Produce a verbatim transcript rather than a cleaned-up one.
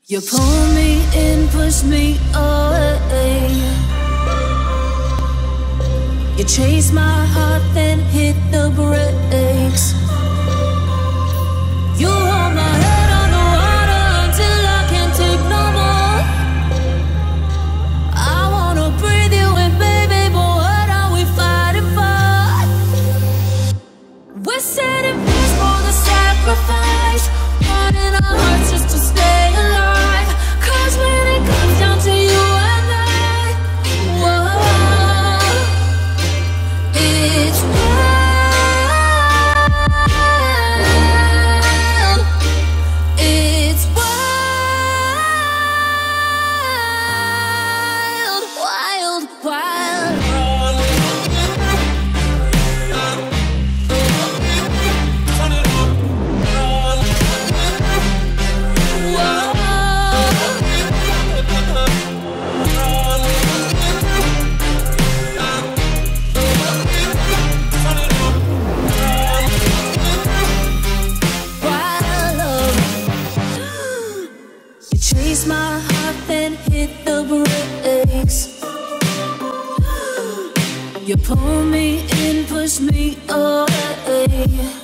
You pull me in, push me away. You chase my heart, then hit the brakes. You hold my head underwater until I can't take no more. I wanna breathe you in, baby, but what are we fighting for? We're setting peace for the sacrifice, wanting our hearts just to stay alive. Cause when it comes down to you and I, whoa, it's wild. It's wild, wild, wild. Chase my heart, then hit the brakes. You pull me in, push me away.